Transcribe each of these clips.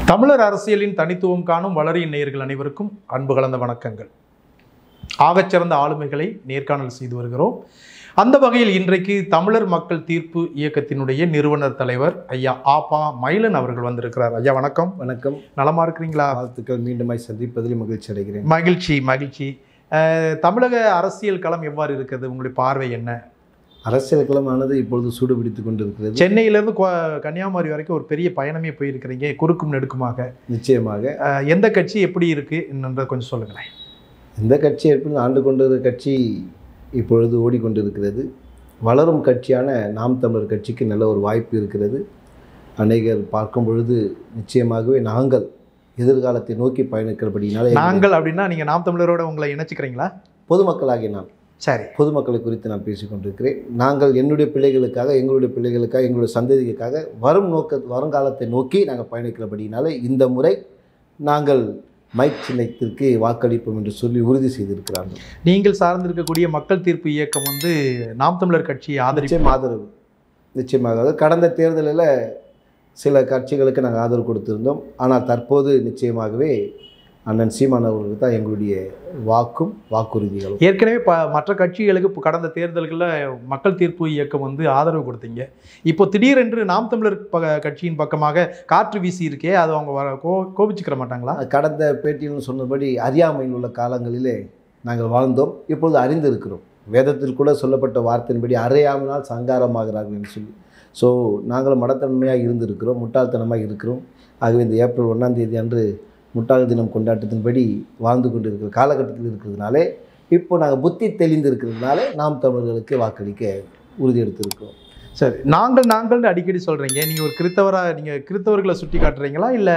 தமிழர் அரசியலின் தனித்துவம் காணும் வளரின் நேயர்கள் அனைவருக்கும் அன்பு கலந்த வணக்கங்கள். ஆகச்சிறந்த ஆளுமைகளை நேர்காணல் செய்து வருகிறோம். அந்த வகையில் இன்றைக்கு தமிழர் மக்கள் தீர்ப்பு இயக்கத்தினுடைய நிறுவனர் தலைவர் ஐயா ஆபா மயிலன் அவர்கள் வந்திருக்கிறார். ஐயா வணக்கம். வணக்கம். நலமா இருக்கிறீங்களா? வாழ்த்துக்கள். மீண்டுமாய் சந்திப்பதில் மகிழ்ச்சி அடைகிறேன். மகிழ்ச்சி. தமிழக அரசியல் களம் எவ்வாறு இருக்கிறது? உங்களுடைய பார்வை என்ன? அரசியல் களமானது இப்பொழுது சூடுபிடித்துக் கொண்டிருக்கிறது. சென்னையிலிருந்து கன்னியாகுமரி வரைக்கும் ஒரு பெரிய பயணமே போயிருக்கிறீங்க, குறுக்கும் நெடுக்குமாக. நிச்சயமாக. எந்த கட்சி எப்படி இருக்கு என்றதை கொஞ்சம் சொல்லுங்களேன். எந்த கட்சி எப்படி ஆண்டு கொண்டிருக்கிற கட்சி இப்பொழுது ஓடிக்கொண்டிருக்கிறது. வளரும் கட்சியான நாம் தமிழர் கட்சிக்கு நல்ல ஒரு வாய்ப்பு இருக்கிறது. அநேகர் பார்க்கும் பொழுது நிச்சயமாகவே நாங்கள் எதிர்காலத்தை நோக்கி பயணிக்கிறபடினால நாங்கள் அப்படின்னா நீங்க நாம் தமிழரோட உங்களை இணைச்சிக்கிறீங்களா? பொதுமக்களாகிய நான் சரி, பொதுமக்களை குறித்து நான் பேசிக்கொண்டிருக்கிறேன். நாங்கள் என்னுடைய பிள்ளைகளுக்காக, எங்களுடைய சந்ததிக்காக வருங்காலத்தை நோக்கி நாங்கள் பயணிக்கிறபடினால இந்த முறை நாங்கள் மைக் சின்னத்திற்கு வாக்களிப்போம் என்று சொல்லி உறுதி செய்திருக்கிறார்கள். நீங்கள் சார்ந்திருக்கக்கூடிய மக்கள் தீர்ப்பு இயக்கம் நாம் தமிழர் கட்சியை ஆதரவு நிச்சயமாக கடந்த தேர்தலில் சில கட்சிகளுக்கு நாங்கள் ஆதரவு கொடுத்திருந்தோம். ஆனால் தற்போது நிச்சயமாகவே அண்ணன் சீமான் அவர்களுக்கு தான் எங்களுடைய வாக்குறுதிகளும். ஏற்கனவே மற்ற கட்சிகளுக்கு கடந்த தேர்தல்களில் மக்கள் தீர்ப்பு இயக்கம் ஆதரவு கொடுத்தீங்க. இப்போ திடீரென்று நாம் தமிழர் கட்சியின் பக்கமாக காற்று வீசி இருக்கே, அது அவங்க கோபிச்சுக்கிற மாட்டாங்களா? கடந்த பேட்டியில் சொன்னபடி அறியாமையில் உள்ள காலங்களிலே நாங்கள் வாழ்ந்தோம். இப்பொழுது அறிந்திருக்கிறோம். வேதத்தில் கூட சொல்லப்பட்ட வார்த்தையின்படி அறியாமையினால் சங்காரமாகிறார்கள் என்று சொல்லி. ஸோ நாங்கள் மடத்தன்மையாக இருந்திருக்கிறோம், முட்டாள்தனமாக இருக்கிறோம். ஆகவே இந்த ஏப்ரல் 1ஆம் தேதி அன்று முட்டாள் தினம் கொண்டாட்டத்தின்படி வாழ்ந்து கொண்டு இருக்கிற காலகட்டத்தில் இருக்கிறதுனாலே இப்போ நாங்கள் புத்தி தெளிந்து இருக்கிறதுனாலே நாம் தமிழர்களுக்கு வாக்களிக்க உறுதி எடுத்திருக்கிறோம். சரி, நாங்கள்னு அடிக்கடி சொல்கிறீங்க. நீங்கள் ஒரு கிறித்தவர்களை சுட்டி காட்டுறீங்களா, இல்லை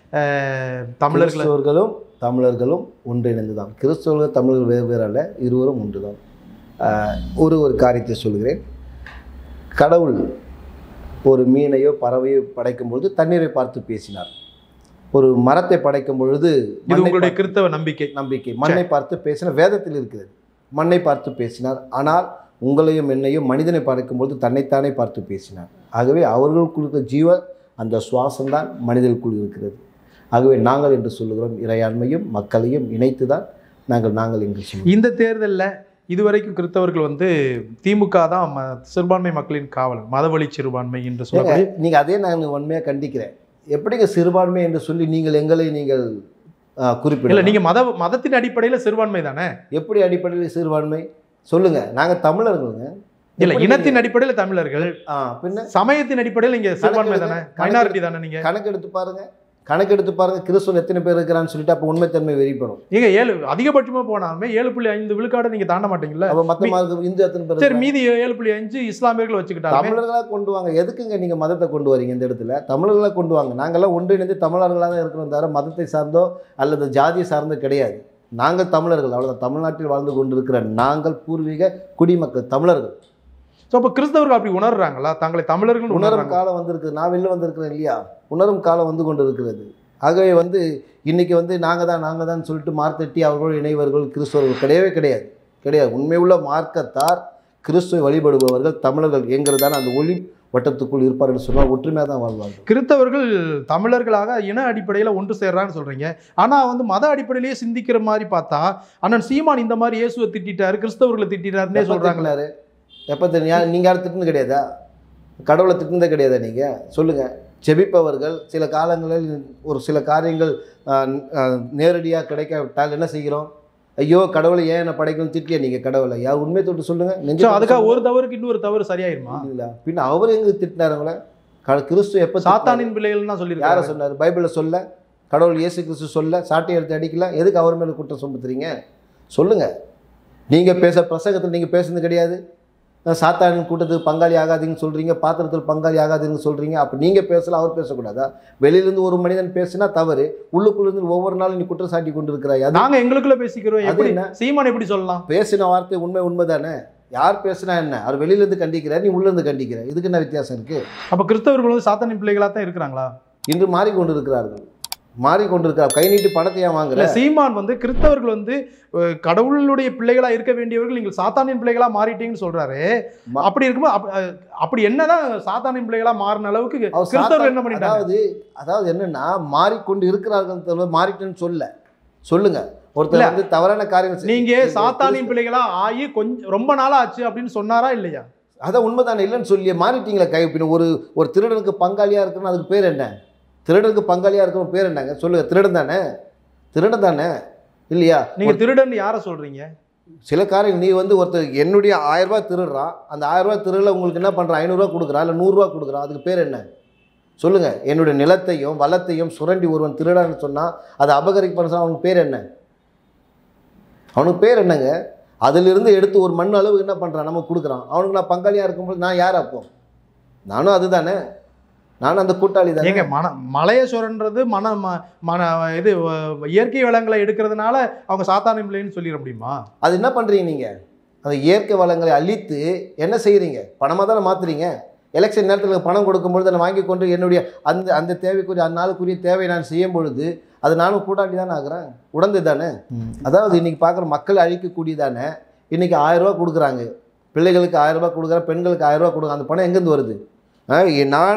தமிழர்களும் ஒன்றிணைந்து தான்? கிறிஸ்தவர்கள் தமிழர்கள் வேறு வேறு அல்ல, இருவரும் ஒன்று தான். ஒரு காரியத்தை சொல்கிறேன். கடவுள் ஒரு மீனையோ பறவையோ படைக்கும்பொழுது தண்ணீரை பார்த்து பேசினார். ஒரு மரத்தை படைக்கும் பொழுது உங்களுடைய கிறிஸ்தவ நம்பிக்கை மண்ணை பார்த்து பேசினார். வேதத்தில் இருக்கிறது, மண்ணை பார்த்து பேசினார். ஆனால் உங்களையும் என்னையும் மனிதனை படைக்கும்பொழுது தன்னைத்தானே பார்த்து பேசினார். ஆகவே அவர்களுக்குள்ள ஜீவ அந்த சுவாசம்தான் மனிதர்களுக்குள் இருக்கிறது. ஆகவே நாங்கள் என்று சொல்லுகிறோம், இறையாண்மையும் மக்களையும் இணைத்து தான் நாங்கள் என்று சொல்லுவோம். இந்த தேர்தலில் இதுவரைக்கும் கிறிஸ்தவர்கள் திமுக தான் சிறுபான்மை மக்களின் காவலர், மதவழி சிறுபான்மை என்று சொல்லுவாங்க. நீங்கள் அதே நான் உண்மையாக கண்டிக்கிறேன். எப்படிங்க சிறுபான்மை என்று சொல்லி எங்களை குறிப்பிடல? நீங்கள் மதத்தின் அடிப்படையில் சிறுபான்மை தானே? எப்படி அடிப்படையில் சிறுபான்மை சொல்லுங்க? நாங்கள் தமிழர்களுங்க. இல்லை, இனத்தின் அடிப்படையில் தமிழர்கள், பின்ன சமயத்தின் அடிப்படையில் இங்கே சிறுபான்மை தானே, மைனாரிட்டி தானே? நீங்கள் கணக்கெடுத்து பாருங்க கிறிஸ்துவன் எத்தனை பேர் இருக்கிறான்னு சொல்லிட்டு அப்போ உண்மைத்தன்மை வெறிப்படும். நீங்க அதிகபட்சமாக போனாலுமே 7.5 விழுக்காடு நீங்க தாண்ட மாட்டீங்களா? அப்போ மொத்தமாக இந்து எத்தனை பேர்? சரி, மீதி 7.5 இஸ்லாமியர்கள் வச்சுக்கிட்டாங்க. தமிழர்களாக கொண்டு வாங்க. எதுக்குங்க நீங்க மதத்தை கொண்டு வரீங்க? இந்த இடத்துல தமிழர்களாக கொண்டு வாங்க. நாங்கள்லாம் ஒன்றிணைந்து தமிழர்களாக தான் இருக்கிறோம், தவிர மதத்தை சார்ந்தோ அல்லது ஜாதியை சார்ந்தோ கிடையாது. நாங்கள் தமிழர்கள், அவ்வளோதான். தமிழ்நாட்டில் வாழ்ந்து கொண்டிருக்கிற நாங்கள் பூர்வீக குடிமக்கள் தமிழர்கள். ஸோ அப்போ கிறிஸ்தவர்கள் அப்படி உணர்றாங்களா? தங்களை தமிழர்கள் உணரும் காலம் வந்திருக்குது. நான் வெளில வந்திருக்கிறேன் இல்லையா? உணரும் காலம் வந்து கொண்டு இருக்கிறது. ஆகவே இன்னைக்கு நாங்கள் தான் சொல்லிட்டு மார்த்தட்டி அவர்களோடு இணைவர்கள் கிறிஸ்தவர்கள் கிடையாது. உண்மை உள்ள மார்க்கத்தார் கிறிஸ்துவை வழிபடுபவர்கள் தமிழர்கள் என்கிறதான அந்த ஒளி வட்டத்துக்குள் இருப்பார்கள் சொன்னால் ஒற்றுமையாக தான் வாழ்வார்கள். கிறிஸ்தவர்கள் தமிழர்களாக இன அடிப்படையில் ஒன்று சேர்றான்னு சொல்றீங்க. ஆனால் மத அடிப்படையிலேயே சிந்திக்கிற மாதிரி பார்த்தா அண்ணன் சீமான் இந்த மாதிரி இயேசுவை திட்டாரு, கிறிஸ்தவர்களை திட்டாருன்னே சொல்றாங்களே. எப்போ நீங்கள் யாரும் திட்டுனது கிடையாதா? கடவுளை திட்டுனதே கிடையாதா? நீங்கள் சொல்லுங்கள். ஜெபிப்பவர்கள் சில காலங்களில் ஒரு சில காரியங்கள் நேரடியாக கிடைக்காவிட்டால் என்ன செய்கிறோம்? ஐயோ கடவுளை ஏன் என்ன படைக்கணும் திட்டியா? நீங்கள் கடவுளை யார் உண்மையை தொட்டு சொல்லுங்கள். அதுக்காக ஒரு தவறுக்கு இன்னொரு தவறு சரியாயிருமா? இல்லைங்களா? பின்ன அவர் எங்கே திட்டினாருங்களே? கிறிஸ்து எப்போ சாத்தானின் பிள்ளைகள் தான் சொல்லி யாரை சொன்னார்? பைபிளில் சொல்ல, கடவுள் இயேசு கிறிஸ்து சொல்ல, சாட்டை எடுத்து அடிக்கல. எதுக்கு அவர் மேலே குற்றம் சுமத்துறீங்க? சொல்லுங்கள். நீங்கள் பிரசங்கத்தில் நீங்கள் பேசுனது கிடையாது. சாத்தானின் கூட்டத்துக்கு பங்காளி ஆகாதீங்கன்னு சொல்கிறீங்க, பாத்திரத்தில் பங்காளி ஆகாதீங்கன்னு சொல்கிறீங்க. அப்போ நீங்கள் பேசலாம், அவர் பேசக்கூடாதா? வெளியிலேருந்து ஒரு மனிதன் பேசினா தவறு, உள்ளுக்குள்ளேருந்து ஒவ்வொரு நாளும் நீ குற்றம் சாட்டி கொண்டு இருக்கிறாய். நாங்கள் எங்களுக்குள்ள பேசிக்கிறோம். எப்படி சீமான் எப்படி சொல்லலாம்? பேசின வார்த்தை உண்மை தானே? யார் பேசினா என்ன? அவர் வெளியிலேருந்து கண்டிக்கிற, நீ உள்ளேருந்து கண்டிக்கிற. இதுக்கு என்ன வித்தியாசம் இருக்குது? அப்போ கிறிஸ்தவர்கள் சாத்தானின் பிள்ளைகளாக தான் இருக்கிறாங்களா? இன்று மாறிக்கொண்டு இருக்கிறார்கள். மாறிக்கொண்டிருக்கிறார். கை நீட்டி பணத்தை ஏன் வாங்குற? சீமான் வந்து கிறிஸ்தவர்கள் வந்து கடவுளுடைய பிள்ளைகளா இருக்க வேண்டியவர்கள் நீங்கள் சாத்தானின் பிள்ளைகளா மாறிட்டீங்கன்னு சொல்றாரு. அப்படி இருக்கும்போது அப்படி என்னதான் சாத்தானின் பிள்ளைகளா மாறின அளவுக்கு கிறிஸ்தவர்கள் என்ன பண்ணிட்டாங்க? அதாவது என்னன்னா மாறிக்கொண்டு இருக்கிறார்கள், மாறிட்டேன்னு சொல்லுங்க. ஒருத்தர் வந்து தவறான காரியங்கள் நீங்க சாத்தானின் பிள்ளைகளா ஆகி கொஞ்சம் ரொம்ப நாளா ஆச்சு அப்படின்னு சொன்னாரா இல்லையா? அதான் உண்மைதானே. இல்லைன்னு சொல்லி மாறிட்டீங்களா? பின்ன ஒரு திருடனுக்கு பங்காளியா இருக்குன்னு அதுக்கு பேர் என்ன? திருடனுக்கு பங்காளியா இருக்கிற பேர் என்னங்க சொல்லுங்க? திருடன் தானே இல்லையா? நீங்க திருடன் யாரை சொல்றீங்க? சில காரியம் நீ வந்து ஒருத்தர் என்னுடைய 1000 ரூபாய் திருடுறான், அந்த 1000 ரூபாய் திருடல உங்களுக்கு என்ன பண்றான்? 500 ரூபா கொடுக்குறான், இல்லை 100 ரூபா கொடுக்குறான், அதுக்கு பேர் என்ன சொல்லுங்க? என்னுடைய நிலத்தையும் வளத்தையும் சுரண்டி ஒருவன் திருடான்னு சொன்னா அதை அபகரிக்க பண்ண அவனுக்கு பேர் என்ன? அவனுக்கு பேர் என்னங்க? அதிலிருந்து எடுத்து ஒரு மண் அளவு என்ன பண்ணுறான்? நம்ம கொடுக்குறான். அவனுக்கு நான் பங்காளியாக இருக்கும்போது நான் யார்? அப்போ நானும் அதுதானே, நானும் அந்த கூட்டாளி தானே. ஏங்க மலையை சுரன்றது இது இயற்கை வளங்களை எடுக்கிறதுனால அவங்க சாத்தானின் பிள்ளைன்னு சொல்லிட முடியுமா? அது என்ன பண்ணுறீங்க நீங்கள்? அந்த இயற்கை வளங்களை அழித்து என்ன செய்கிறீங்க? பணமாக தானே மாற்றுறீங்க. எலெக்ஷன் நேரத்தில் பணம் கொடுக்கும்பொழுது அதை வாங்கி கொண்டு என்னுடைய அந்த தேவைக்குரிய அந்த நாளுக்குரிய தேவை நான் செய்யும் பொழுது அது நானும் கூட்டாளி தானே ஆகுறேன், உடந்து தானே. அதாவது இன்றைக்கி பார்க்குற மக்கள் அழிக்கக்கூடியதானே. இன்றைக்கி 1000 ரூபா கொடுக்குறாங்க, பிள்ளைகளுக்கு 1000 ரூபா கொடுக்குறேன், பெண்களுக்கு 1000 ரூபா கொடுக்குறாங்க. அந்த பணம் எங்கேருந்து வருது? நான்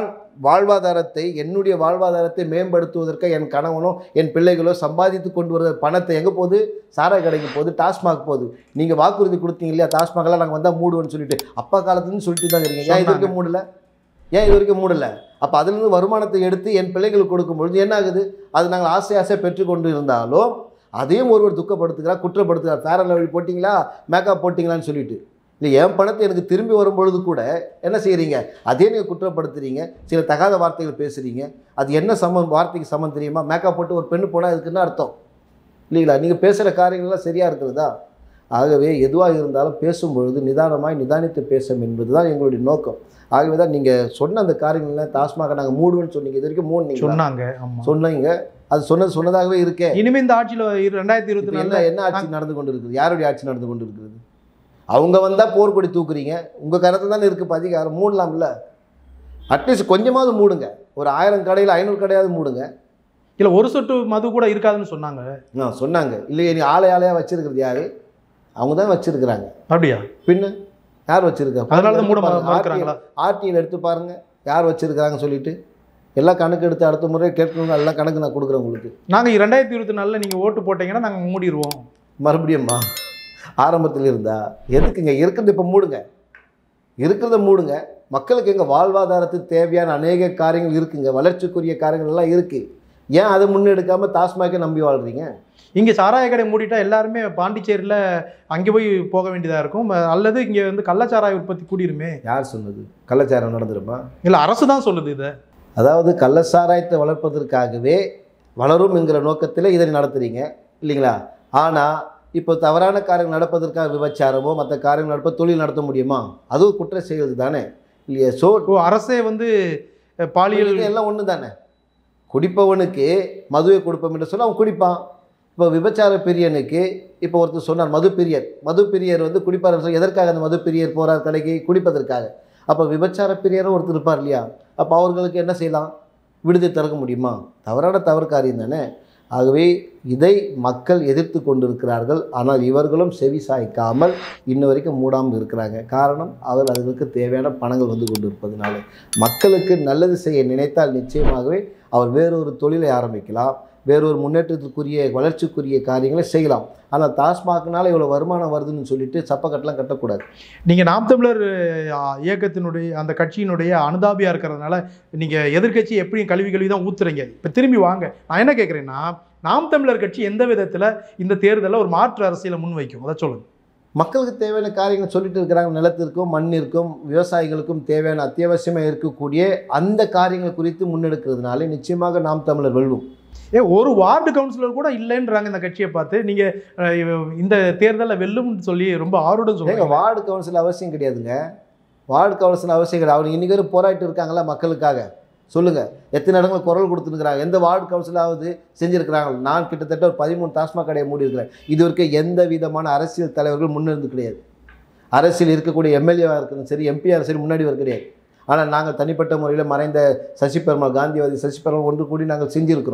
என்னுடைய வாழ்வாதாரத்தை மேம்படுத்துவதற்கு என் கணவனோ என் பிள்ளைகளோ சம்பாதித்து கொண்டு வருகிற பணத்தை எங்கே போகுது? சாராய கடைக்கு போகுது, டாஸ்மாக் போகுது. நீங்கள் வாக்குறுதி கொடுத்தீங்க இல்லையா, டாஸ்மாகெல்லாம் நாங்கள் வந்தால் மூடுவோன்னு சொல்லிட்டு அப்பா காலத்துலேருந்து சொல்லிட்டு தான் இருக்கீங்க. ஏன் இது வரைக்கும் மூடலை? அப்போ அதுலேருந்து வருமானத்தை எடுத்து என் பிள்ளைகளுக்கு கொடுக்கும்பொழுது என்ன ஆகுது? அது நாங்கள் ஆசையாக பெற்றுக்கொண்டு இருந்தாலும் அதையும் ஒருவர் துக்கப்படுத்துகிறார், குற்றப்படுத்துகிறார். ஃபேர் அண்ட் லவ்லி போட்டிங்களா, மேக்கப் போட்டிங்களான்னு சொல்லிட்டு. இல்லை, என் பணத்தை எனக்கு திரும்பி வரும்பொழுது கூட என்ன செய்கிறீங்க? அதே நீங்கள் குற்றப்படுத்துறீங்க, சில தகாத வார்த்தைகள் பேசுகிறீங்க. அது என்ன வார்த்தைக்கு சமம் தெரியுமா? மேக்கப் போட்டு ஒரு பெண்ணு போனால் அதுக்குன்னு அர்த்தம் இல்லைங்களா? நீங்கள் பேசுகிற காரியங்கள்லாம் சரியாக இருக்கிறதா? ஆகவே எதுவாக இருந்தாலும் பேசும்பொழுது நிதானித்து பேசும் என்பது தான் எங்களுடைய நோக்கம். ஆகவே தான் நீங்கள் சொன்ன அந்த காரியங்கள்லாம் டாஸ்மாக நாங்கள் மூடுவேன்னு சொன்னீங்க. இது வரைக்கும் சொன்னீங்க. அது சொன்னதாகவே இருக்கே. இனிமேல் இந்த ஆட்சியில் 2024 என்ன ஆட்சி நடந்து கொண்டு இருக்குது? யாருடைய ஆட்சி நடந்து கொண்டு இருக்கிறது? அவங்க வந்தால் போர்க்கொடி தூக்குறீங்க. உங்கள் கருத்து தானே இருக்குது. இப்போ அதிகாரம் மூடலாம்ல. அட்லீஸ்ட் கொஞ்சமாவது மூடுங்க. ஒரு 1000 கடையில் 500 கடையாவது மூடுங்க. இல்லை, ஒரு சொட்டு மது கூட இருக்காதுன்னு சொன்னாங்க. இல்லையே, நீ ஆலையாக வச்சிருக்கிறது யாரு? அவங்க தான் வச்சிருக்கிறாங்க. அப்படியா? பின்ன யார் வச்சிருக்காங்க? அதனால தான் மூட மாட்டாங்களா? ஆர்டியில் எடுத்து பாருங்க யார் வச்சிருக்காங்க சொல்லிட்டு. எல்லாம் கணக்கு எடுத்து அடுத்த முறை கேட்கணும். எல்லாம் கணக்கு நான் கொடுக்குறேன் உங்களுக்கு. நாங்கள் 2024 நீங்கள் ஓட்டு போட்டீங்கன்னா நாங்கள் மூடிடுவோம். மறுபடியும்மா ஆரம்பத்தில் இருந்தா எதுக்குங்க? இருக்கிறது இப்போ மூடுங்க. மக்களுக்கு எங்கள் வாழ்வாதாரத்துக்கு தேவையான அநேக காரியங்கள் இருக்குங்க, வளர்ச்சிக்குரிய காரியங்கள் எல்லாம் இருக்குது. ஏன் அதை முன்னெடுக்காமல் டாஸ்மாகே நம்பி வாழ்கிறீங்க? இங்கே சாராய கடை மூடிட்டா எல்லாருமே பாண்டிச்சேரியில் அங்கே போய் போக வேண்டியதாக இருக்கும். அல்லது இங்கே வந்து கள்ளச்சாராய உற்பத்தி கூடிருமே. யார் சொன்னது? கள்ளச்சாராயம் நடந்துருமா? இல்லை, அரசு தான் சொல்லுது இதை. அதாவது கள்ளச்சாராயத்தை வளர்ப்பதற்காகவே வளரும் என்கிற நோக்கத்தில் இதை நடத்துகிறீங்க இல்லைங்களா? ஆனால் இப்போ தவறான காரியங்கள் நடப்பதற்காக விபச்சாரமோ மற்ற காரியங்கள் நடப்ப தொழில் நடத்த முடியுமா? அதுவும் குற்ற செய்வது தானே இல்லையா? அரசே வந்து பாலியல் எல்லாம் ஒன்று தானே. குடிப்பவனுக்கு மதுவை கொடுப்போம் என்று சொல்ல அவன் குடிப்பான். இப்போ விபச்சார பிரியனுக்கு இப்போ ஒருத்தர் சொன்னார் மது பிரியர் வந்து குடிப்பார். எதற்காக அந்த மது பிரியர் போகிறார் கடைக்கு? குடிப்பதற்காக. அப்போ விபச்சார பிரியரும் ஒருத்தர் இருப்பார் இல்லையா? அப்போ அவர்களுக்கு என்ன செய்யலாம்? விடுதலை திறக்க முடியுமா? தவறு காரியம் தானே. ஆகவே இதை மக்கள் எதிர்த்து கொண்டிருக்கிறார்கள். ஆனால் இவர்களும் செவி சாய்க்காமல் இன்ன வரைக்கும் மூடாமல் இருக்கிறாங்க. காரணம், அவர்களுக்கு தேவையான பணங்கள் வந்து கொண்டு இருப்பதனால. மக்களுக்கு நல்லது செய்ய நினைத்தால் நிச்சயமாகவே அவர் வேறொரு தொழிலை ஆரம்பிக்கலாம், வேறொரு முன்னேற்றத்துக்குரிய வளர்ச்சிக்குரிய காரியங்களை செய்யலாம். ஆனால் டாஸ்மாக்னால இவ்வளோ வருமானம் வருதுன்னு சொல்லிட்டு சப்பக்கட்டெலாம் கட்டக்கூடாது. நீங்கள் நாம் தமிழர் இயக்கத்தினுடைய அந்த கட்சியினுடைய அனுதாபியாக இருக்கிறதுனால நீங்கள் எதிர்கட்சி எப்படியும் கல்வி தான் ஊத்துறீங்க. இப்போ திரும்பி வாங்க, நான் என்ன கேட்குறேன்னா, நாம் தமிழர் கட்சி எந்த விதத்தில் இந்த தேர்தலில் ஒரு மாற்று அரசியலை முன்வைக்கும்? அதை சொல்லுங்கள். மக்களுக்கு தேவையான காரியங்கள் சொல்லிட்டு இருக்கிறாங்க. நிலத்திற்கும் மண்ணிற்கும் விவசாயிகளுக்கும் தேவையான அத்தியாவசியமாக இருக்கக்கூடிய அந்த காரியங்கள் குறித்து முன்னெடுக்கிறதுனால நிச்சயமாக நாம் தமிழர் வெல்வோம். ஒரு வார்டு கவுன்சிலர் கூட இல்லைன்றாங்க இந்த கட்சியை பார்த்து. நீங்கள் இந்த தேர்தலில் வெல்லும்னு சொல்லி ரொம்ப ஆர்வம் சொல்லுங்கள். வார்டு கவுன்சில் அவசியம் கிடையாதுங்க. வார்டு கவுன்சில் அவசியம் கிடையாது. அவங்க இன்றைக்கி வரை போராடிட்டு இருக்காங்களா மக்களுக்காக? சொல்லுங்கள், எத்தனை இடங்கள் குரல் கொடுத்துருக்குறாங்க? எந்த வார்டு கவுன்சிலாவது செஞ்சுருக்கிறாங்க? நான் கிட்டத்தட்ட ஒரு 13 டாஸ்மாக் கடையை மூடி இருக்கிறேன். இது வரைக்கும் எந்த விதமான அரசியல் தலைவர்கள் முன்னிருந்து கிடையாது. அரசியல் இருக்கக்கூடிய எம்எல்ஏவாக இருக்கணும் சரி, எம்பியாக சரி, முன்னாடி வர கிடையாது. ஆனால் நாங்கள் தனிப்பட்ட முறையில் மறைந்த காந்திவாதி சசி பெருமாள் ஒன்று கூடி நாங்கள் செஞ்சுருக்கிறோம்.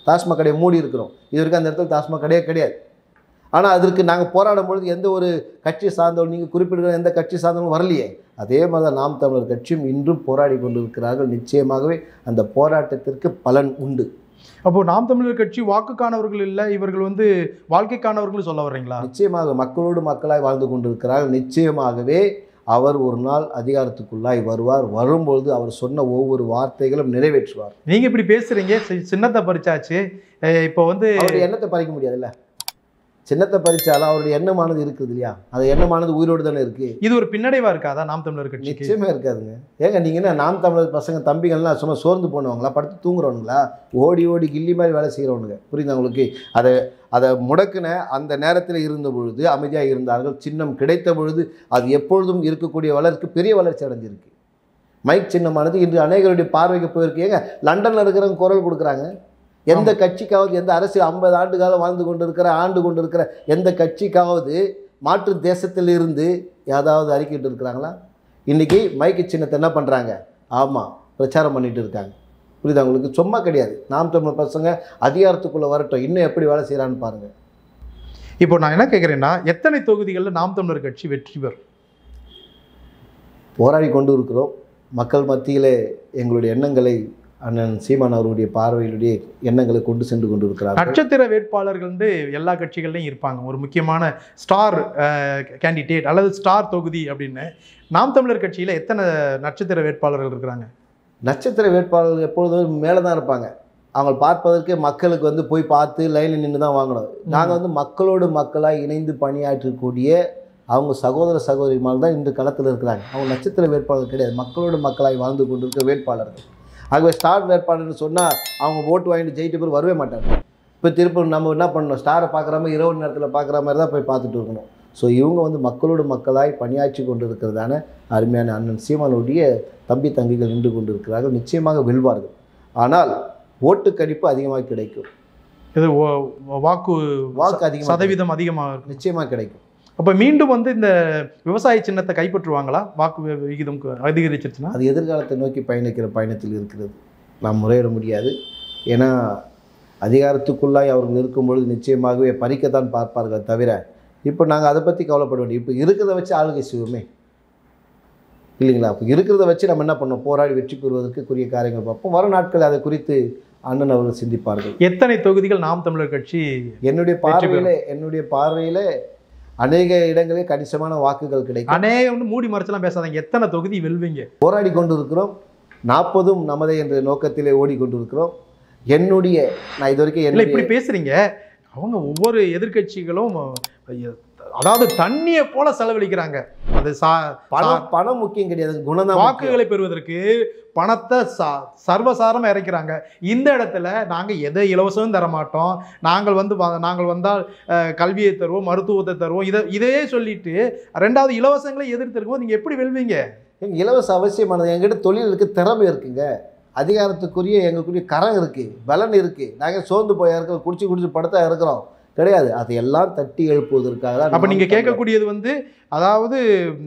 டாஸ்மாக் கடையை மூடி இருக்கிறோம். இது வரைக்கும் அந்த இடத்துல டாஸ்மாக் கடையே கிடையாது. ஆனால் அதற்கு நாங்கள் போராடும் பொழுது எந்த ஒரு கட்சி சார்ந்தவர்கள், நீங்கள் குறிப்பிடுகிற எந்த கட்சி சார்ந்தவங்களும் வரலையே. அதே மாதிரி தான் நாம் தமிழர் கட்சியும் இன்றும் போராடி கொண்டிருக்கிறார்கள். நிச்சயமாகவே அந்த போராட்டத்திற்கு பலன் உண்டு. அப்போது நாம் தமிழர் கட்சி வாக்குக்கானவர்கள் இல்லை, இவர்கள் வந்து வாழ்க்கைக்கானவர்கள் சொல்ல வர்றீங்களா? நிச்சயமாக மக்களோடு மக்களாய் வாழ்ந்து கொண்டிருக்கிறார்கள். நிச்சயமாகவே அவர் ஒரு நாள் அதிகாரத்துக்குள்ளாய் வருவார். வரும்பொழுது அவர் சொன்ன ஒவ்வொரு வார்த்தைகளும் நிறைவேற்றுவார். நீங்கள் இப்படி பேசுகிறீங்க, சின்னத்தை பறிச்சாச்சு, இப்போ வந்து அவருடைய எண்ணத்தை பறிக்க முடியாதுல்ல. சின்னத்தை பறிச்சாலும் அவருடைய எண்ணமானது இருக்குது இல்லையா, அது எண்ணமானது உயிரோடு தானே இருக்குது. இது ஒரு பின்னடைவாக இருக்காதா நாம் தமிழர் கட்சி? நிச்சயமே இருக்காதுங்க. ஏங்க நீங்கள் என்ன நாம் தமிழர் பசங்க தம்பிகள்லாம் சும்மா சோர்ந்து போனவங்களா, படுத்து தூங்குறவங்களா, ஓடி ஓடி கில்லி மாதிரி வேலை செய்கிறவனுங்க, புரியுது உங்களுக்கு? அதை முடக்கின அந்த நேரத்தில் இருந்த பொழுது அமைதியாக இருந்தார்கள். சின்னம் கிடைத்த பொழுது அது எப்பொழுதும் இருக்கக்கூடிய வளர்ச்சி பெரிய வளர்ச்சி அடைஞ்சிருக்கு. மைக் சின்னமானது இன்று அநேகருடைய பார்வைக்கு போயிருக்கு. ஏங்க லண்டனில் இருக்கிறவங்க குரல் கொடுக்குறாங்க. எந்த கட்சிக்காவது, எந்த அரசியல் 50 ஆண்டு காலம் வாழ்ந்து கொண்டு இருக்கிற எந்த கட்சிக்காவது மாற்று தேசத்தில் இருந்து ஏதாவது அறிக்கிட்டு இருக்கிறாங்களா? இன்றைக்கி மைக்கு சின்னத்தை என்ன பண்ணுறாங்க? ஆமாம், பிரச்சாரம் பண்ணிட்டு இருக்காங்க. புரியுது அவங்களுக்கு? சும்மா கிடையாது. நாம் தமிழ் பசங்க அதிகாரத்துக்குள்ளே வரட்டும், இன்னும் எப்படி வேலை செய்கிறான்னு பாருங்கள். இப்போ நான் என்ன கேட்குறேன்னா, எத்தனை தொகுதிகளில் நாம் தமிழர் கட்சி வெற்றி பெறும்? போராடி கொண்டு இருக்கிறோம். மக்கள் மத்தியிலே எங்களுடைய எண்ணங்களை அண்ணன் சீமான் அவருடைய பார்வையிலுடைய எண்ணங்களை கொண்டு சென்று கொண்டு இருக்கிறார். நட்சத்திர வேட்பாளர்கள் வந்து எல்லா கட்சிகள்லையும் இருப்பாங்க. ஒரு முக்கியமான ஸ்டார் கேண்டிடேட் அல்லது ஸ்டார் தொகுதி அப்படின்னு நாம் தமிழர் கட்சியில் எத்தனை நட்சத்திர வேட்பாளர்கள் இருக்கிறாங்க? நட்சத்திர வேட்பாளர்கள் எப்பொழுதும் மேலே தான் இருப்பாங்க. அவங்க பார்ப்பதற்கு மக்களுக்கு வந்து போய் பார்த்து லைனில் நின்று தான் வாங்கணும். நாங்கள் வந்து மக்களோடு மக்களாக இணைந்து பணியாற்றக்கூடிய அவங்க சகோதர சகோதரிமார்கள் தான் இன்று களத்தில் இருக்கிறாங்க. அவங்க நட்சத்திர வேட்பாளர்கள் கிடையாது, மக்களோடு மக்களாக வாழ்ந்து கொண்டிருக்கிற வேட்பாளர்கள். ஆகவே ஸ்டார் வேட்பாளர்னு சொன்னால் அவங்க ஓட்டு வாங்கிட்டு ஜெயிட்டு பேர் வரவே மாட்டாங்க. இப்போ திருப்பூர் நம்ம என்ன பண்ணணும், ஸ்டாரை பார்க்குற மாதிரி இரவு நேரத்தில் பார்க்குற மாதிரி தான் போய் பார்த்துட்டு இருக்கணும். ஸோ இவங்க வந்து மக்களோடு மக்களாய் பணியாற்றி கொண்டு இருக்கிறதான அருமையான அண்ணன் சீமானுடைய தம்பி தங்கிகள் நின்று கொண்டு இருக்கிறார்கள். நிச்சயமாக வெல்வார்கள். ஆனால் ஓட்டு கணிப்பு அதிகமாக கிடைக்கும். இது வாக்கு அதிகம் சதவீதம் அதிகமாக நிச்சயமாக கிடைக்கும். அப்போ மீண்டும் வந்து இந்த விவசாய சின்னத்தை கைப்பற்றுவாங்களா? வாக்கு விகிதம் அதிகரிச்சிருச்சுன்னா அது எதிர்காலத்தை நோக்கி பயணிக்கிற பயணத்தில் இருக்கிறது. நாம் முறையிட முடியாது. ஏன்னா அதிகாரத்துக்குள்ளாய் அவர்கள் இருக்கும்பொழுது நிச்சயமாகவே பறிக்கத்தான் பார்ப்பார்கள் தவிர இப்போ நாங்கள் அதை பற்றி கவலைப்பட வேண்டிய, இப்போ இருக்கிறத வச்சு ஆளுகை செய்வோமே இல்லைங்களா? அப்போ இருக்கிறத வச்சு நம்ம என்ன பண்ணோம், போராடி வெற்றி பெறுவதற்குரிய காரியங்கள் பார்ப்போம். வரும் நாட்கள் அதை குறித்து அண்ணன் அவர்கள் சிந்திப்பார்கள். எத்தனை தொகுதிகள் நாம் தமிழர் கட்சி? என்னுடைய பார்வையில் அநேக இடங்களில் கணிசமான வாக்குகள் கிடைக்கும். அநேகம் மூடி மறைச்செல்லாம் பேசாதீங்க. எத்தனை தொகுதி வெல்வீங்க? போராடி கொண்டு இருக்கிறோம். 40 நமதே என்ற நோக்கத்திலே ஓடிக்கொண்டிருக்கிறோம். நான் இது வரைக்கும் இப்படி பேசுறீங்க. அவங்க ஒவ்வொரு எதிர்கட்சிகளும் அதாவது தண்ணியை போல செலவழிக்கிறாங்க. அது பணம் முக்கியம் கிடையாது, குணம். வாக்குகளை பெறுவதற்கு பணத்தை சர்வசாரமாக இறக்கிறாங்க. இந்த இடத்துல நாங்கள் எதை இலவசமும் தரமாட்டோம், நாங்கள் வந்தால் கல்வியை தருவோம், மருத்துவத்தை தருவோம், இதையே சொல்லிட்டு ரெண்டாவது இலவசங்களை எதிர்த்து இருக்கும்போது நீங்கள் எப்படி வெல்வீங்க? இலவச அவசியமானது. எங்கிட்ட தொழில் இருக்குது, திறமை இருக்குங்க, அதிகாரத்துக்குரிய எங்களுக்குரிய கரம் இருக்குது, பலன் இருக்குது. நாங்கள் சோர்ந்து போய் இருக்கிறோம், குடிச்சு படுத்தா இருக்கிறோம் கிடையாது. அதையெல்லாம் தட்டி எழுப்புவதற்காக தான். அப்போ நீங்கள் கேட்கக்கூடியது வந்து அதாவது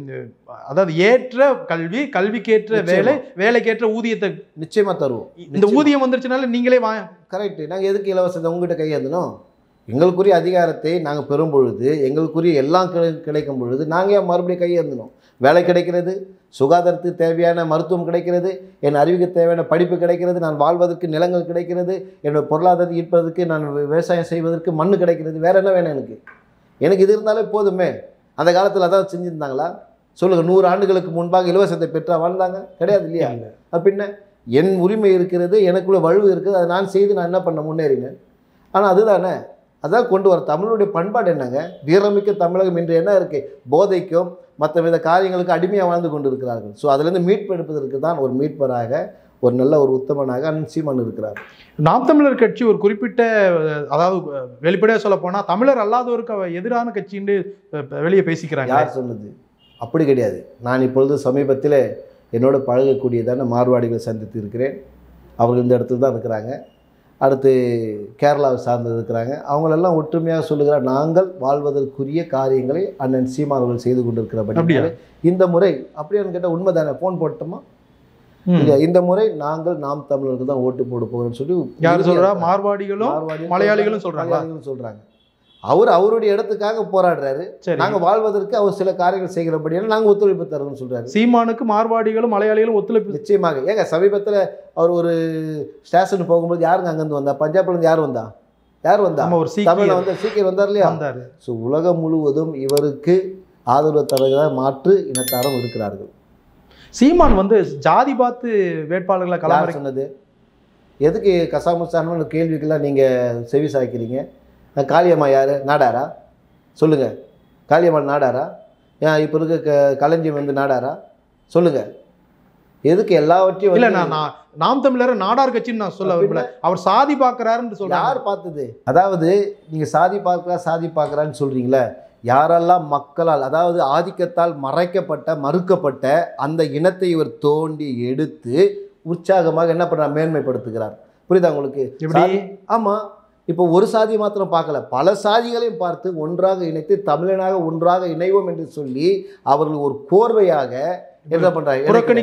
ஏற்ற கல்வி, கல்விக்கேற்ற வேலை, வேலைக்கேற்ற ஊதியத்தை நிச்சயமாக தருவோம். இந்த ஊதியம் வந்துருச்சுனால நீங்களே கரெக்டு. நாங்கள் எதுக்கு இலவசத்தை உங்ககிட்ட கையேந்தணும்? எங்களுக்குரிய அதிகாரத்தை நாங்கள் பெறும் பொழுது, எங்களுக்குரிய எல்லாம் கிடைக்கும் பொழுது நாங்கள் மறுபடியும் கையேந்தணும். வேலை கிடைக்கிறது, சுகாதாரத்துக்கு தேவையான மருத்துவம் கிடைக்கிறது, என் அறிவுக்கு தேவையான படிப்பு கிடைக்கிறது, நான் வாழ்வதற்கு நிலங்கள் கிடைக்கிறது, என்னோட பொருளாதாரத்தை ஈர்ப்பதற்கு, நான் விவசாயம் செய்வதற்கு மண் கிடைக்கிறது. வேறு என்ன வேணும் எனக்கு இது இருந்தாலே போதுமே. அந்த காலத்தில் அதான் செஞ்சுருந்தாங்களா? சொல்லுங்கள். 100 ஆண்டுகளுக்கு முன்பாக இலவசத்தை பெற்றா வாழ்ந்தாங்க? கிடையாது இல்லையா? பின்ன என் உரிமை இருக்கிறது, எனக்குள்ள வலுவு இருக்குது, அதை நான் செய்து நான் என்ன பண்ண முன்னேறினேன். ஆனால் அதுதானே, அதான் கொண்டு வர தமிழுடைய பண்பாடு என்னங்க? வீரமிக்க தமிழகம் இன்று என்ன இருக்குது? போதைக்கும் மற்ற வித காரியங்களுக்கு அடிமையாக வாழ்ந்து கொண்டு இருக்கிறார்கள். ஸோ அதுலேருந்து மீட்பெடுப்பதற்கு தான் ஒரு மீட்பராக, ஒரு நல்ல ஒரு உத்தமனாக அண்ணன் சீமான் இருக்கிறார். நாம் தமிழர் கட்சி ஒரு குறிப்பிட்ட, அதாவது வெளிப்படையாக சொல்ல போனால் தமிழர் அல்லாதவருக்கு எதிரான கட்சின்னு வெளியே பேசிக்கிறாங்க. யார் சொன்னது? அப்படி கிடையாது. நான் இப்பொழுது சமீபத்தில் என்னோட பழகக்கூடியதான மார்வாடிகளை சந்தித்து இருக்கிறேன். அவர்கள் இந்த இடத்துல தான் இருக்கிறாங்க. அடுத்து கேரளாவை சார்ந்து இருக்கிறாங்க. அவங்களெல்லாம் ஒற்றுமையாக சொல்லுகிறார், நாங்கள் வாழ்வதற்குரிய காரியங்களை அண்ணன் சீமான் அவர்கள் செய்து கொண்டிருக்கிறபடி இந்த முறை அப்படியான்னு கேட்டால் உண்மை தானே. ஃபோன் போட்டோமா? இல்லையா? இந்த முறை நாங்கள் நாம் தமிழருக்கு தான் ஓட்டு போட போகிறோம்னு சொல்லி யார் சொல்றா? மார்வாடிகளும் மலையாளிகளும் சொல்றாங்க. அவருடைய இடத்துக்காக போராடுறாரு. நாங்க வாழ்வதற்கு அவர் சில காரியங்கள் செய்கிறபடியால் நாங்க ஒத்துழைப்பு தரோம்னு சொல்றாரு. சீமானுக்கு மார்வாடிகளும் மலையாளிகளும் ஒத்துழைப்பு நிச்சயமாக. ஏங்க சமீபத்தில் அவர் ஒரு ஸ்டேஷன் போகும்போது யாருங்க அங்கேருந்து வந்தா? பஞ்சாப்ல இருந்து யார் வந்தா? தமிழ்ல வந்து சீக்கிரம் வந்தார் இல்லையா? ஸோ உலகம் முழுவதும் இவருக்கு ஆதரவு தரக மாற்று இனத்தாரும் இருக்கிறார்கள். சீமான் வந்து ஜாதி பார்த்து வேட்பாளர்களை கலாச்சாரம் சொன்னது எதுக்கு? கசாமுசான கேள்விக்கெல்லாம் நீங்கள் செவி சாய்க்கிறீங்க. காளியம்மா யார்? நாடாரா? சொல்லுங்கள். காளியம்மா நாடாரா? ஏன் இப்போ இருக்க களஞ்சியம் வந்து நாடாரா? சொல்லுங்கள். எதுக்கு எல்லாவற்றையும் இல்லை, நான் நாம் தமிழர் நாடார் கட்சின்னு நான் சொல்ல விரும்பல. அவர் சாதி பார்க்குறாருன்னு சொல்ல. யார் பார்த்தது? அதாவது நீங்கள் சாதி பார்க்குறான்னு சொல்கிறீங்களே, யாரெல்லாம் மக்களால், அதாவது ஆதிக்கத்தால் மறுக்கப்பட்ட அந்த இனத்தை இவர் தோண்டி எடுத்து உற்சாகமாக என்ன பண்ணுறார்? மேன்மைப்படுத்துகிறார். புரியுதா உங்களுக்கு? ஆமாம். இப்போ ஒரு சாதி மாத்திரம் பார்க்கல, பல சாதிகளையும் பார்த்து ஒன்றாக இணைத்து தமிழனாக ஒன்றாக இணைவோம் என்று சொல்லி அவர்கள் ஒரு கோர்வையாக என்ன பண்றாங்க?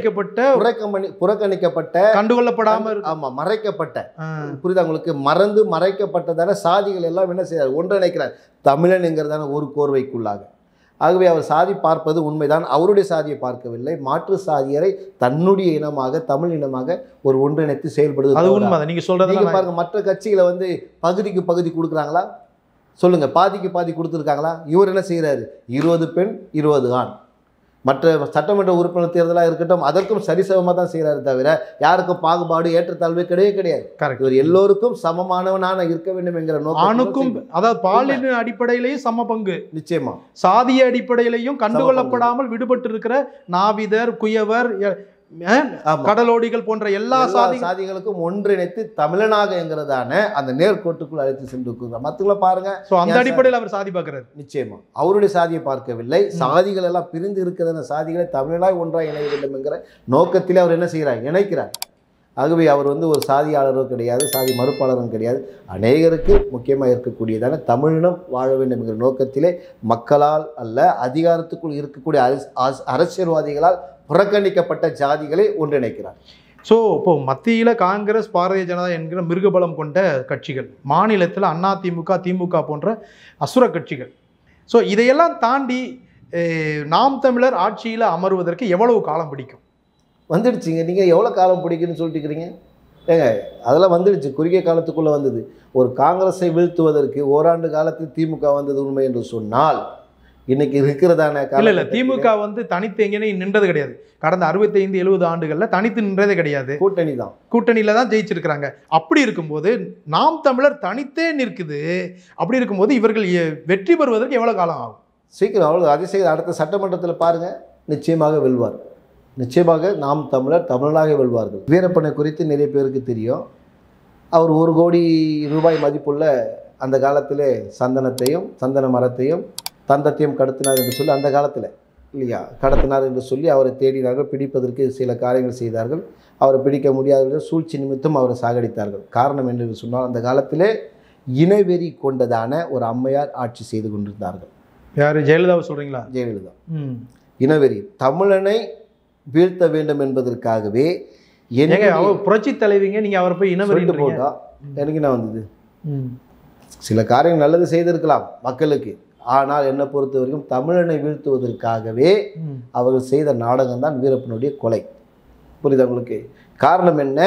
புறக்கணிக்கப்பட்ட கண்டுகொள்ளப்படாமல், ஆமா, மறைக்கப்பட்ட, புரியுதா உங்களுக்கு? மறைக்கப்பட்டதான சாதிகள் எல்லாம் என்ன செய்யறார்? ஒன்றிணைக்கிறார் தமிழன் என்கிறதான ஒரு கோர்வைக்குள்ளாக. ஆகவே அவர் சாதி பார்ப்பது உண்மைதான். அவருடைய சாதியை பார்க்கவில்லை, மாற்று சாதியரை தன்னுடைய இனமாக, தமிழ் இனமாக ஒரு ஒன்றிணைத்து செயல்படுது. அது உண்மைதான். நீங்க சொல்றது பாருங்க, மற்ற கட்சிகளை வந்து பகுதிக்கு பகுதி கொடுக்குறாங்களா? சொல்லுங்க. பாதிக்கு பாதி கொடுத்துருக்காங்களா? இவர் என்ன செய்யறாரு? 20 பெண் 20 ஆண். மற்ற சட்டமன்ற உறுப்பினர் தேர்தலாக இருக்கட்டும், அதற்கும் சரிசமமாக தான் செய்கிறாரு தவிர யாருக்கும் பாகுபாடு ஏற்றத்தாழ்வு கிடையாது. இவர் எல்லோருக்கும் சமமானவனான இருக்க வேண்டும் என்கிற நோக்கம். ஆணுக்கும், அதாவது பாலின அடிப்படையிலேயும் சம பங்கு, நிச்சயமா சாதிய அடிப்படையிலையும் சாதிப்படாமல் விடுபட்டு இருக்கிற நாவிதர், குயவர், கடலோடிகள் போன்ற எல்லா சாதிகளுக்கும் ஒன்றிணைத்து தமிழனாக என்கிறதான அந்த நேர்கோட்டுக்குள் அழைத்து சென்று மற்றவங்கள பாருங்க. அந்த அடிப்படையில் அவர் சாதி பார்க்கிறார். நிச்சயமா அவருடைய சாதியை பார்க்கவில்லை. சாதிகள் எல்லாம் பிரிந்து இருக்கிற சாதிகளை தமிழனாய் ஒன்றாக இணைய வேண்டும் என்கிற நோக்கத்திலே அவர் என்ன செய்கிறார்? இணைக்கிறார். ஆகவே அவர் வந்து ஒரு சாதியாளரும் கிடையாது, சாதி மறுப்பாளரும் கிடையாது. அநேகருக்கு முக்கியமாக இருக்கக்கூடியதான தமிழினம் வாழ வேண்டும் என்கிற நோக்கத்திலே மக்களால் அல்ல, அதிகாரத்துக்குள் இருக்கக்கூடிய அரசியல்வாதிகளால் புறக்கணிக்கப்பட்ட ஜாதிகளை ஒன்றிணைக்கிறார். ஸோ இப்போ மத்தியில் காங்கிரஸ், பாரதிய ஜனதா என்கிற மிருகபலம் கொண்ட கட்சிகள், மாநிலத்தில் அதிமுக, திமுக போன்ற அசுர கட்சிகள். ஸோ இதையெல்லாம் தாண்டி நாம் தமிழர் ஆட்சியில் அமர்வதற்கு எவ்வளவு காலம் பிடிக்கும்? வந்துடுச்சுங்க. நீங்கள் எவ்வளோ காலம் பிடிக்குன்னு சொல்லிட்டு இருக்கிறீங்க? ஏங்க அதெல்லாம் வந்துடுச்சு. குறுகிய காலத்துக்குள்ளே வந்தது. ஒரு காங்கிரஸை வீழ்த்துவதற்கு ஓராண்டு காலத்தில் திமுக வந்தது உண்மை என்று சொன்னால் இன்னைக்கு இருக்கிறதான இல்லை, திமுக வந்து தனித்து எங்கேயும் நின்றது கிடையாது. கடந்த 65-70 ஆண்டுகளில் தனித்து நின்றதே கிடையாது. கூட்டணியில தான் ஜெயிச்சிருக்கிறாங்க. அப்படி இருக்கும்போது நாம் தமிழர் தனித்தே நிற்குது. அப்படி இருக்கும்போது இவர்கள் வெற்றி பெறுவதற்கு எவ்வளோ காலம் ஆகும்? சீக்கிரம். அவ்வளோ அதிசயம். அடுத்த சட்டமன்றத்தில் பாருங்க, நிச்சயமாக வெல்வார். நிச்சயமாக நாம் தமிழர் தமிழனாக வெல்வார்கள். வீரப்பனை குறித்து நிறைய பேருக்கு தெரியும். அவர் 1 கோடி ரூபாய் மதிப்புள்ள அந்த காலத்திலே சந்தனத்தையும் சந்தன மரத்தையும் தந்தத்தையும் கடத்தினார் என்று சொல்லி, அந்த காலத்தில் இல்லையா, கடத்தினார் என்று சொல்லி அவரை தேடினார்கள். பிடிப்பதற்கு சில காரியங்கள் செய்தார்கள். அவரை பிடிக்க முடியாத சூழ்ச்சி நிமித்தம் அவரை சாகடித்தார்கள். காரணம் என்று சொன்னால், அந்த காலத்திலே இனவெறி கொண்டதான ஒரு அம்மையார் ஆட்சி செய்து கொண்டிருந்தார்கள். யார்? ஜெயலலிதாவை சொல்கிறீங்களா? ஜெயலலிதா. இனவெறி, தமிழனை வீழ்த்த வேண்டும் என்பதற்காகவே புரட்சி தலைவிங்க. நீங்கள் அவரை போய் இனவெறி போட்டா எனக்கு என்ன வந்தது? சில காரியங்கள் நல்லது செய்திருக்கலாம் மக்களுக்கு. ஆனால் என்னை பொறுத்த வரைக்கும் தமிழனை வீழ்த்துவதற்காகவே அவர்கள் செய்த நாடகம் தான் வீரப்பனுடைய கொலை. புரியுது உங்களுக்கு? காரணம் என்ன?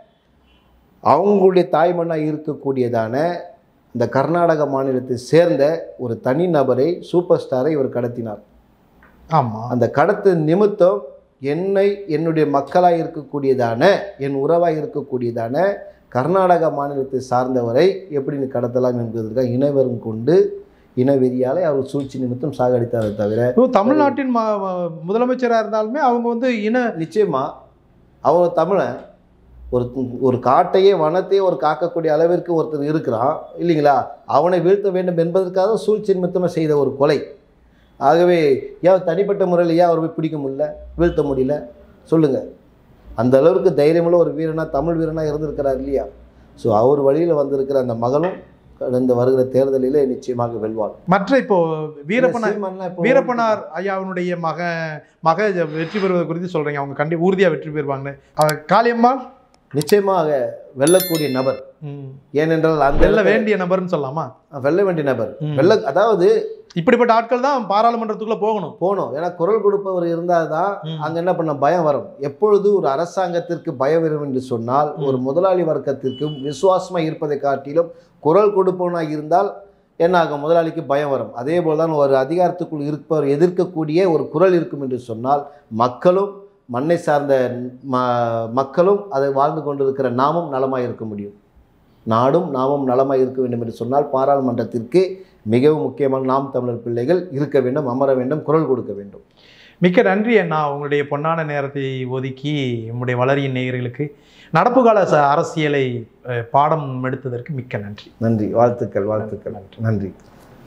அவங்களுடைய தாய்மண்ணாக இருக்கக்கூடியதான இந்த கர்நாடக மாநிலத்தை சேர்ந்த ஒரு தனி நபரை, சூப்பர் ஸ்டாரை இவர் கடத்தினார். ஆமாம். அந்த கடத்து நிமித்தம் என்னுடைய மக்களாக இருக்கக்கூடியதான, என் உறவாக இருக்கக்கூடியதான கர்நாடக மாநிலத்தை சார்ந்தவரை எப்படி நீ கடத்தலாம் என்பதற்காக இனவெறும் கொண்டு இனவெறியாலே அவர் சூழ்ச்சி நிமித்தம் சாகடித்தாரை தவிர, தமிழ்நாட்டின் முதலமைச்சராக இருந்தாலுமே அவங்க வந்து நிச்சயமா அவங்க தமிழன். ஒரு காட்டையே வனத்தையே ஒரு காக்கக்கூடிய அளவிற்கு ஒருத்தர் இருக்கிறான் இல்லைங்களா? அவனை வீழ்த்த வேண்டும் என்பதற்காக சூழ்ச்சி நிமித்தமாக செய்த ஒரு கொலை. ஆகவே ஏன் தனிப்பட்ட முறையில் ஏன் அவர் போய் பிடிக்க முடியல, வீழ்த்த முடியல? சொல்லுங்கள். அந்த அளவுக்கு தைரியமுள்ள ஒரு வீரனாக, தமிழ் வீரனாக இருந்திருக்கிறார் இல்லையா? ஸோ அவர் வழியில் வந்திருக்கிற அந்த மகளும் கடந்த வருகிற தேர்தலிலே நிச்சயமாக வெல்வார். மற்ற இப்போ வீரப்பனார் ஐயாவினுடைய மக வெற்றி பெறுவது குறித்து சொல்றீங்க, அவங்க உறுதியா வெற்றி பெறுவாங்க. காளியம்மாள் நிச்சயமாக வெல்லக்கூடிய நபர். ஏனென்றால் அந்த வெல்ல வேண்டிய நபர்னு சொல்லலாமா? வெல்ல வேண்டிய நபர். அதாவது இப்படிப்பட்ட ஆட்கள் தான் பாராளுமன்றத்துக்குள்ள போகணும். ஏன்னா குரல் கொடுப்பவர் இருந்தால் தான் அங்கே என்ன பண்ண பயம் வரும். எப்பொழுது ஒரு அரசாங்கத்திற்கு பயம் வரும் என்று சொன்னால், ஒரு முதலாளி வர்க்கத்திற்கும் விசுவாசமாக இருப்பதை காட்டிலும் குரல் கொடுப்பவனாக இருந்தால் என்ன ஆகும்? முதலாளிக்கு பயம் வரும். அதே போல் தான் ஒரு அதிகாரத்துக்குள் இருப்பவர் எதிர்க்கக்கூடிய ஒரு குரல் இருக்கும் என்று சொன்னால், மக்களும் மண்ணை சார்ந்த மக்களும் அதை வாழ்ந்து கொண்டிருக்கிற நாமும் நலமாக இருக்க முடியும். நாடும் நாமும் நலமாக இருக்க வேண்டும் என்று சொன்னால் பாராளுமன்றத்திற்கு மிகவும் முக்கியமான நாம் தமிழர் பிள்ளைகள் இருக்க வேண்டும், அமர வேண்டும், குரல் கொடுக்க வேண்டும். மிக்க நன்றி அண்ணா. உங்களுடைய பொன்னான நேரத்தை ஒதுக்கி நம்முடைய வளரியின் நேயர்களுக்கு நடப்பு கால அரசியலை பாடம் எடுத்ததற்கு மிக்க நன்றி. நன்றி. வாழ்த்துக்கள். நன்றி.